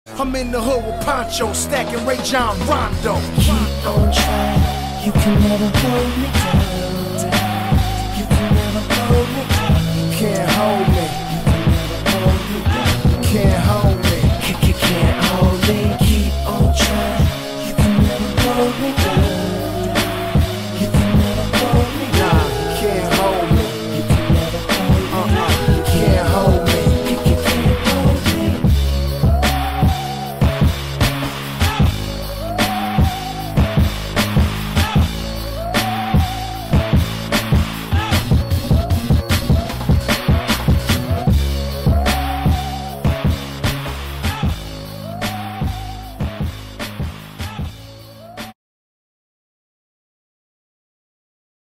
I'm in the hood with Poncho, stacking Ray John Rondo. Keep on trying, you can never hold me down. You can never hold me down. You can't hold me.